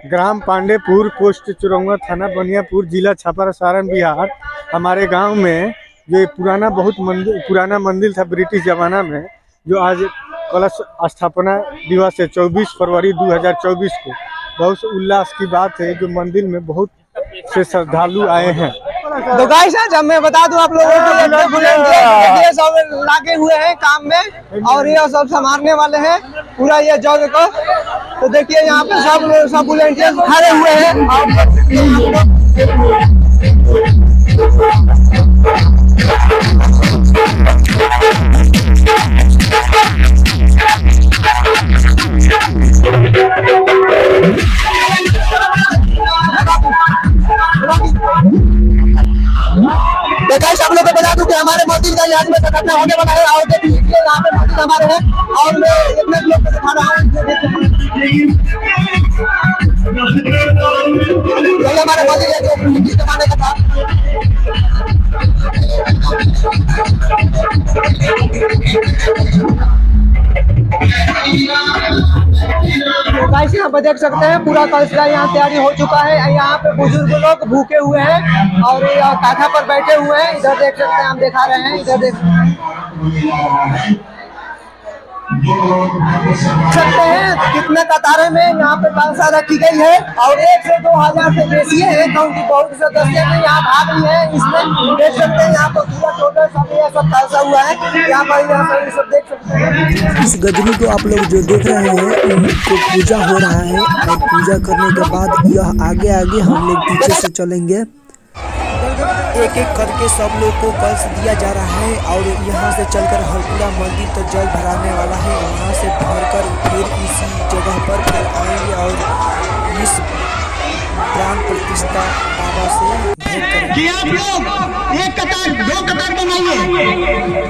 ग्राम Pandeypur, post चुरंगा, थाना बनियापुर, जिला छपरा, सारण, बिहार। हमारे गांव में जो पुराना मंदिर था ब्रिटिश जमाना में, जो आज कलश स्थापना दिवस है 24 फरवरी 2024 को। बहुत उल्लास की बात है, जो मंदिर में बहुत से श्रद्धालु आए हैं। तो गाइस जब मैं बता दूं आप लोगों को, ये सब लागे हुए हैं काम में और ये सब संभालने वाले हैं पूरा ये जग को। तो देखिए यहाँ पे सब वॉलंटियर्स खड़े हुए हैं। आप लोग को बता दूं कि हमारे मंदिर का यहाँ में संगठन होने वाला है और देखिए यहाँ पे मंदिर हमारे हैं और मैं इतने लोग को दिखा रहा हूँ। ये हमारे मंदिर है जो ब्रिटिश जमाने का था। गाइस यहाँ पे देख सकते हैं पूरा कलश का यहाँ तैयारी हो चुका है। यहाँ पे बुजुर्ग लोग भूखे हुए हैं और काथा पर बैठे हुए हैं। इधर देख सकते हैं, हम दिखा रहे हैं, इधर देख सकते हैं कितने कतारे में यहाँ पे कलशा रखी गई है और 1 से 2 हजार से बेसी है क्योंकि बहुत सदस्य ने यहाँ भाग लिए हैं। इसमें देख सकते हैं यहाँ पर पूरा टोटल सब ये सब कलशा हुआ है। यहाँ पर सब देख सकते हैं। इस गजनी को आप लोग जो देख रहे हैं उनको पूजा हो रहा है और पूजा करने के बाद यह आगे हम लोग पीछे से चलेंगे। एक एक करके सब लोग को कलश दिया जा रहा है और यहाँ से चलकर हरपुरा मंदिर तक जल भराने वाला है। वहाँ से भरकर फिर इसी जगह पर फिर आएंगे और इस प्राण प्रतिष्ठा बाबा से कि आप लोग एक कतार 2 कतार बनाइए।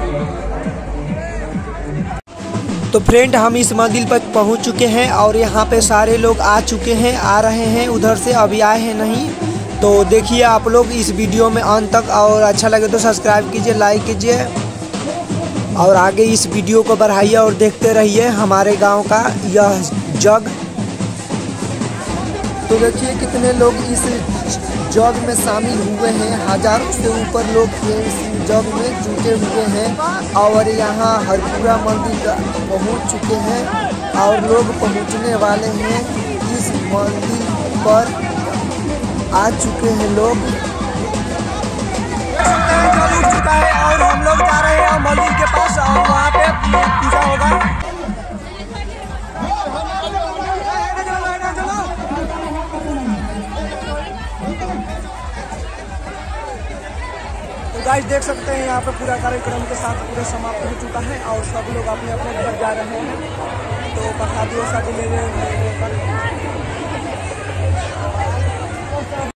तो फ्रेंड हम इस मंदिर पर पहुँच चुके हैं और यहाँ पे सारे लोग आ चुके हैं, आ रहे हैं उधर से, अभी आए हैं नहीं। तो देखिए आप लोग इस वीडियो में अंत तक और अच्छा लगे तो सब्सक्राइब कीजिए, लाइक कीजिए और आगे इस वीडियो को बढ़ाइए और देखते रहिए हमारे गांव का यह जग। तो देखिए कितने लोग इस जग में शामिल हुए हैं, हजारों से ऊपर लोग इस जग में जुटे हुए हैं और यहाँ हरपुरा मंदिर पहुँच चुके हैं और लोग पहुँचने वाले हैं। इस मंदिर पर आ चुके हैं लोग, उठ चुका है और हम लोग जा रहे हैं मंदिर के पास और वहाँ पे पूजा होगा। तो गाइस देख सकते हैं यहाँ पे पूरा कार्यक्रम के साथ पूरा समाप्त हो चुका है और सब लोग अपने अपने घर जा रहे हैं। तो प्रसादी वसादी ले